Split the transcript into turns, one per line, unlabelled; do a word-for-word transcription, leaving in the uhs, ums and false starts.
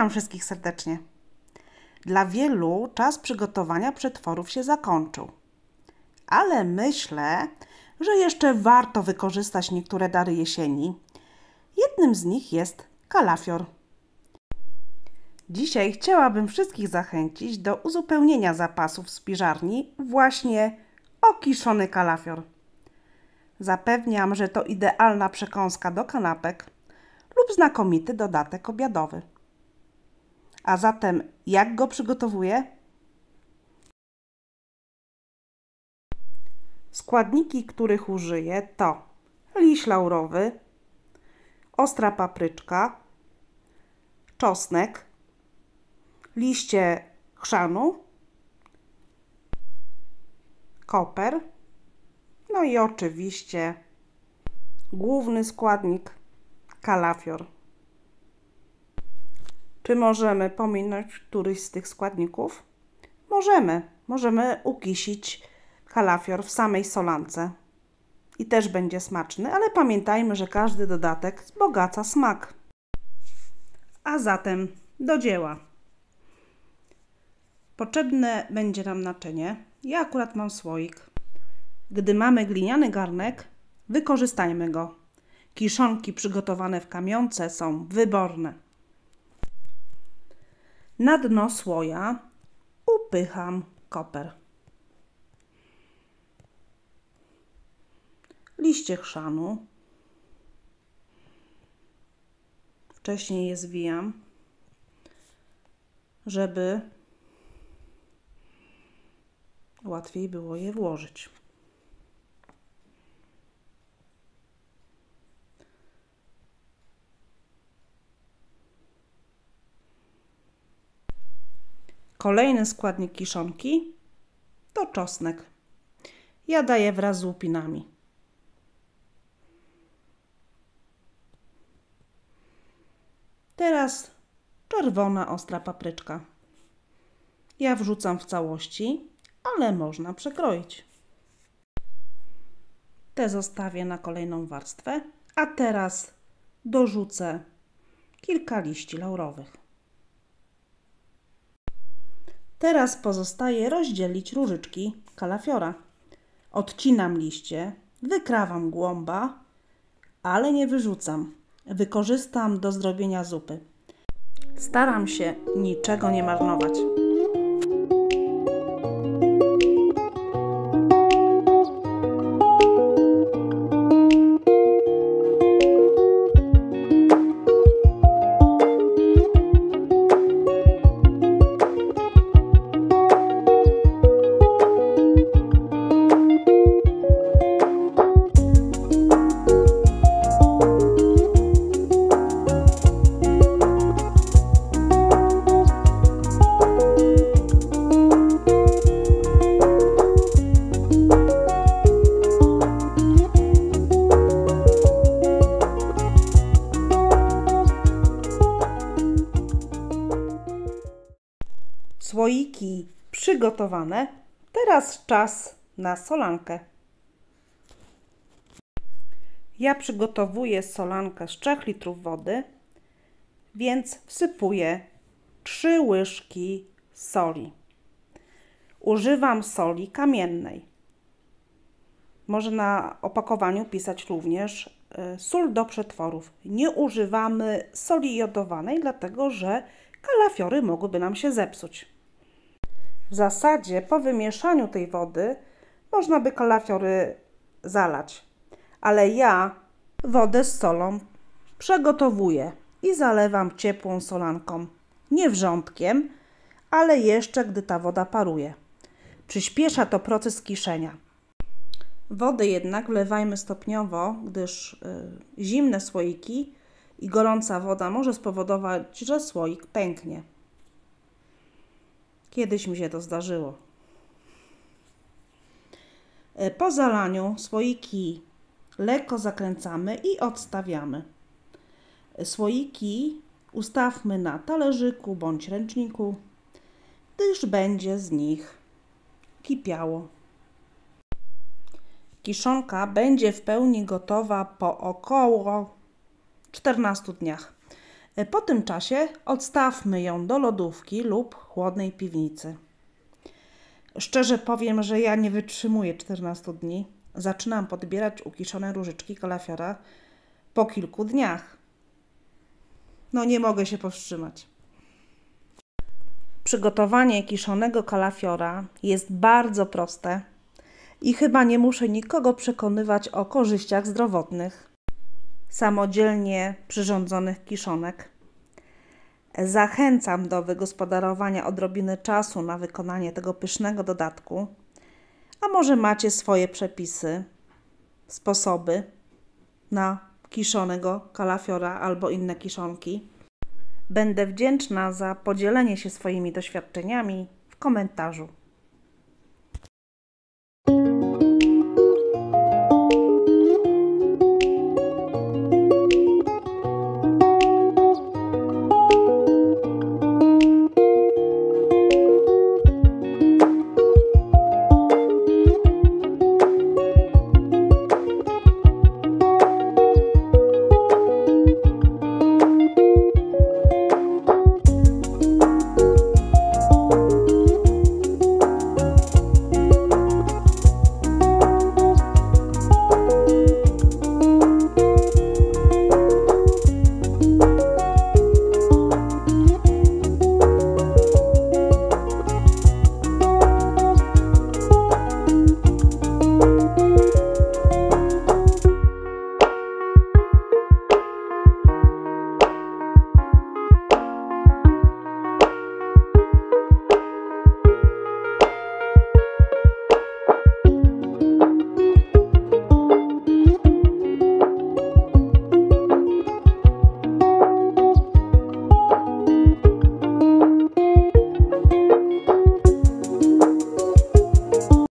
Witam wszystkich serdecznie. Dla wielu czas przygotowania przetworów się zakończył, ale myślę, że jeszcze warto wykorzystać niektóre dary jesieni. Jednym z nich jest kalafior. Dzisiaj chciałabym wszystkich zachęcić do uzupełnienia zapasów w spiżarni właśnie o kiszony kalafior. Zapewniam, że to idealna przekąska do kanapek lub znakomity dodatek obiadowy. A zatem jak go przygotowuję? Składniki, których użyję, to liść laurowy, ostra papryczka, czosnek, liście chrzanu, koper, no i oczywiście główny składnik kalafior. Czy możemy pominąć któryś z tych składników? Możemy. Możemy ukisić kalafior w samej solance. I też będzie smaczny, ale pamiętajmy, że każdy dodatek wzbogaca smak. A zatem do dzieła. Potrzebne będzie nam naczynie. Ja akurat mam słoik. Gdy mamy gliniany garnek, wykorzystajmy go. Kiszonki przygotowane w kamionce są wyborne. Na dno słoja upycham koper, liście chrzanu, wcześniej je zwijam, żeby łatwiej było je włożyć. Kolejny składnik kiszonki to czosnek. Ja daję wraz z łupinami. Teraz czerwona ostra papryczka. Ja wrzucam w całości, ale można przekroić. Te zostawię na kolejną warstwę, a teraz dorzucę kilka liści laurowych. Teraz pozostaje rozdzielić różyczki kalafiora. Odcinam liście, wykrawam głąba, ale nie wyrzucam. Wykorzystam do zrobienia zupy. Staram się niczego nie marnować. Słoiki przygotowane. Teraz czas na solankę. Ja przygotowuję solankę z trzech litrów wody, więc wsypuję trzy łyżki soli. Używam soli kamiennej. Może na opakowaniu pisać również y, sól do przetworów. Nie używamy soli jodowanej, dlatego że kalafiory mogłyby nam się zepsuć. W zasadzie po wymieszaniu tej wody można by kalafiory zalać, ale ja wodę z solą przegotowuję i zalewam ciepłą solanką. Nie wrzątkiem, ale jeszcze gdy ta woda paruje. Przyspiesza to proces kiszenia. Wodę jednak wlewajmy stopniowo, gdyż y, zimne słoiki i gorąca woda może spowodować, że słoik pęknie. Kiedyś mi się to zdarzyło. Po zalaniu słoiki lekko zakręcamy i odstawiamy. Słoiki ustawmy na talerzyku bądź ręczniku, gdyż będzie z nich kipiało. Kiszonka będzie w pełni gotowa po około czternastu dniach. Po tym czasie odstawmy ją do lodówki lub chłodnej piwnicy. Szczerze powiem, że ja nie wytrzymuję czternastu dni. Zaczynam podbierać ukiszone różyczki kalafiora po kilku dniach. No nie mogę się powstrzymać. Przygotowanie kiszonego kalafiora jest bardzo proste i chyba nie muszę nikogo przekonywać o korzyściach zdrowotnych samodzielnie przyrządzonych kiszonek. Zachęcam do wygospodarowania odrobiny czasu na wykonanie tego pysznego dodatku, a może macie swoje przepisy, sposoby na kiszonego kalafiora albo inne kiszonki. Będę wdzięczna za podzielenie się swoimi doświadczeniami w komentarzu.